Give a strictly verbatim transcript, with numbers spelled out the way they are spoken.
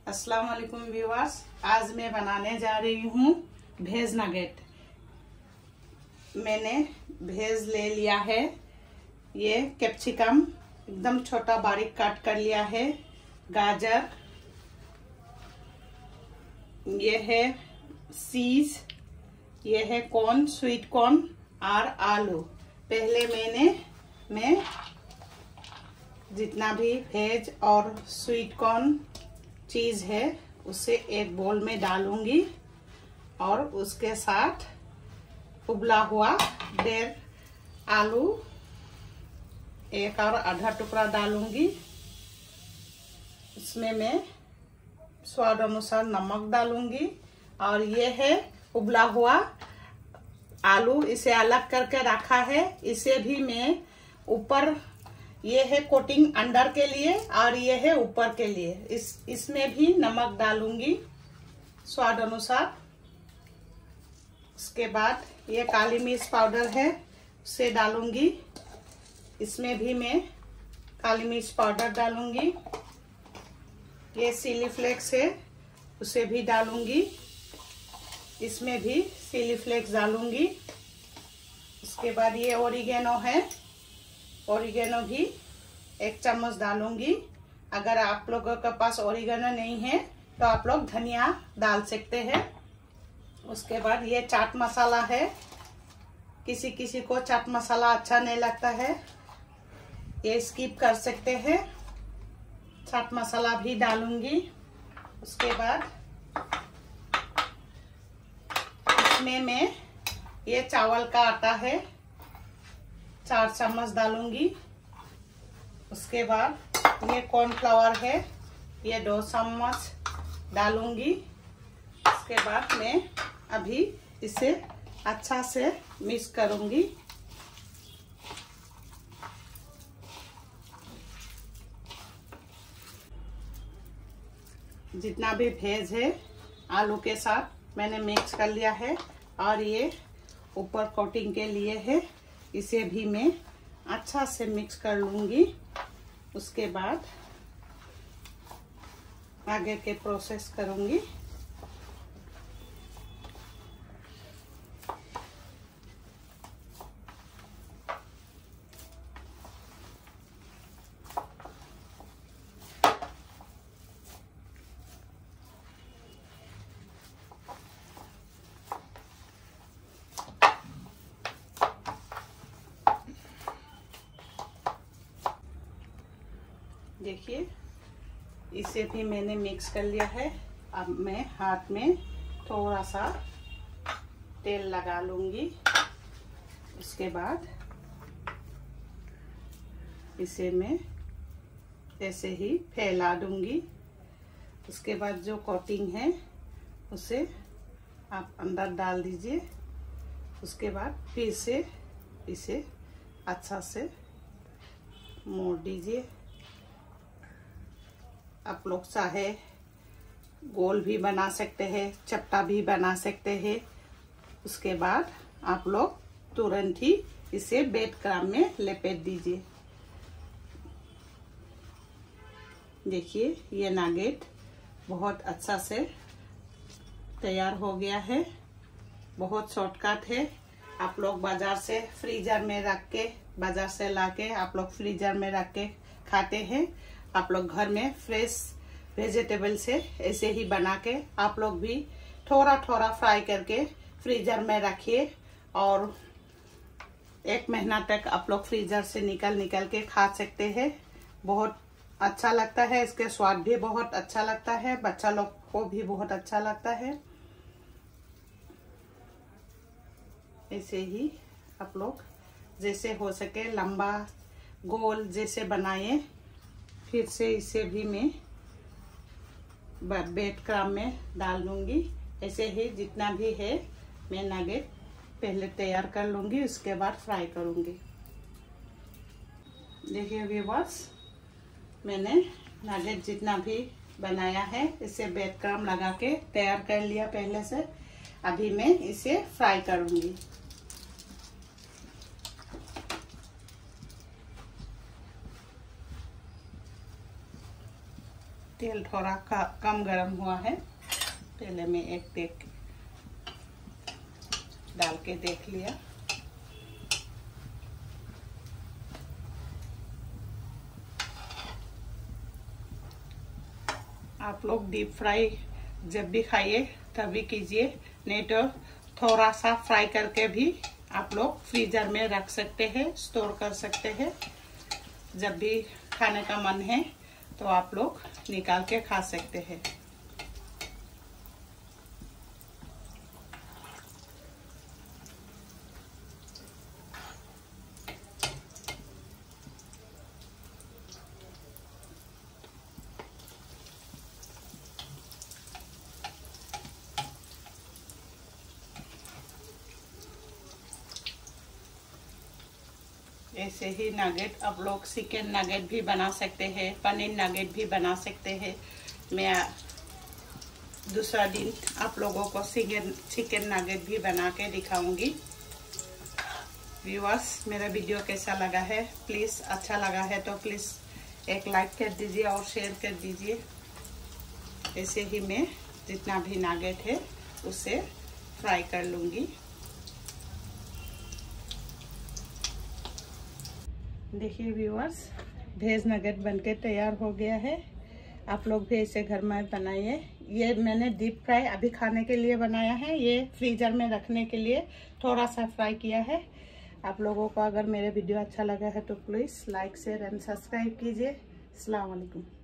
अस्सलाम वालेकुम व्यूअर्स। आज मैं बनाने जा रही हूँ भेज नगेट। मैंने भेज ले लिया है, ये कैप्सिकम एकदम छोटा बारीक काट कर लिया है, गाजर, ये है सीज, ये है कॉर्न, स्वीट कॉर्न और आलू। पहले मैंने मैं जितना भी वेज और स्वीट कॉर्न चीज है उसे एक बोल में डालूंगी और उसके साथ उबला हुआ डेढ़ आलू एक और आधा टुकड़ा डालूंगी। इसमें मैं स्वाद अनुसार नमक डालूंगी और ये है उबला हुआ आलू, इसे अलग करके रखा है। इसे भी मैं ऊपर, ये है कोटिंग अंदर के लिए और ये है ऊपर के लिए। इस इसमें भी नमक डालूंगी स्वाद अनुसार। उसके बाद ये काली मिर्च पाउडर है, उसे डालूंगी। इसमें भी मैं काली मिर्च पाउडर डालूंगी। ये चिली फ्लेक्स है, उसे भी डालूंगी। इसमें भी चिली फ्लेक्स डालूंगी। उसके बाद ये ओरिगेनो है, ओरिगेनो भी एक चम्मच डालूंगी। अगर आप लोगों के पास ओरिगेनो नहीं है तो आप लोग धनिया डाल सकते हैं। उसके बाद ये चाट मसाला है, किसी किसी को चाट मसाला अच्छा नहीं लगता है, ये स्किप कर सकते हैं। चाट मसाला भी डालूंगी। उसके बाद इसमें मैं ये चावल का आटा है, चार चम्मच डालूंगी। उसके बाद ये कॉर्नफ्लावर है, ये दो चम्मच डालूंगी। उसके बाद मैं अभी इसे अच्छा से मिक्स करूंगी। जितना भी भेज है आलू के साथ मैंने मिक्स कर लिया है और ये ऊपर कोटिंग के लिए है, इसे भी मैं अच्छा से मिक्स कर लूंगी। उसके बाद आगे के प्रोसेस करूंगी। देखिए इसे भी मैंने मिक्स कर लिया है। अब मैं हाथ में थोड़ा सा तेल लगा लूंगी। उसके बाद इसे मैं ऐसे ही फैला दूंगी। उसके बाद जो कोटिंग है उसे आप अंदर डाल दीजिए। उसके बाद फिर से इसे अच्छा से मोड़ दीजिए। आप लोग चाहे गोल भी बना सकते हैं, चपटा भी बना सकते हैं। उसके बाद आप लोग तुरंत ही इसे ब्रेड क्रम्ब में लपेट दीजिए। देखिए ये नगेट बहुत अच्छा से तैयार हो गया है, बहुत शॉर्टकट है। आप लोग बाजार से फ्रीजर में रख के, बाजार से लाके आप लोग फ्रीजर में रख के खाते हैं। आप लोग घर में फ्रेश वेजिटेबल से ऐसे ही बना के आप लोग भी थोड़ा थोड़ा फ्राई करके फ्रीजर में रखिए और एक महीना तक आप लोग फ्रीजर से निकल निकल के खा सकते हैं। बहुत अच्छा लगता है, इसके स्वाद भी बहुत अच्छा लगता है, बच्चा लोग को भी बहुत अच्छा लगता है। ऐसे ही आप लोग जैसे हो सके लंबा गोल जैसे बनाए। फिर से इसे भी मैं ब्रेड क्रम्ब में डाल लूंगी। ऐसे ही जितना भी है मैं नगेट पहले तैयार कर लूंगी, उसके बाद फ्राई करूंगी। देखिए व्यूअर्स, मैंने नगेट जितना भी बनाया है इसे ब्रेड क्रम्ब लगा के तैयार कर लिया पहले से। अभी मैं इसे फ्राई करूंगी। तेल थोड़ा कम गरम हुआ है। पहले मैं एक देख डाल के देख लिया। आप लोग डीप फ्राई जब भी खाइए तभी कीजिए, नहीं तो थोड़ा सा फ्राई करके भी आप लोग फ्रीजर में रख सकते हैं, स्टोर कर सकते हैं। जब भी खाने का मन है तो आप लोग निकाल के खा सकते हैं। ऐसे ही नगेट आप लोग चिकन नगेट भी बना सकते हैं, पनीर नगेट भी बना सकते हैं। मैं दूसरा दिन आप लोगों को चिकन चिकन नगेट भी बना के दिखाऊंगी। व्यूअर्स, मेरा वीडियो कैसा लगा है, प्लीज़ अच्छा लगा है तो प्लीज़ एक लाइक कर दीजिए और शेयर कर दीजिए। ऐसे ही मैं जितना भी नगेट है उसे फ्राई कर लूँगी। देखिए व्यूअर्स, वेज नगेट बनके तैयार हो गया है। आप लोग भी इसे घर में बनाइए। ये मैंने डीप फ्राई अभी खाने के लिए बनाया है, ये फ्रीजर में रखने के लिए थोड़ा सा फ्राई किया है। आप लोगों को अगर मेरे वीडियो अच्छा लगा है तो please like share and subscribe कीजिए। अस्सलाम वालेकुम।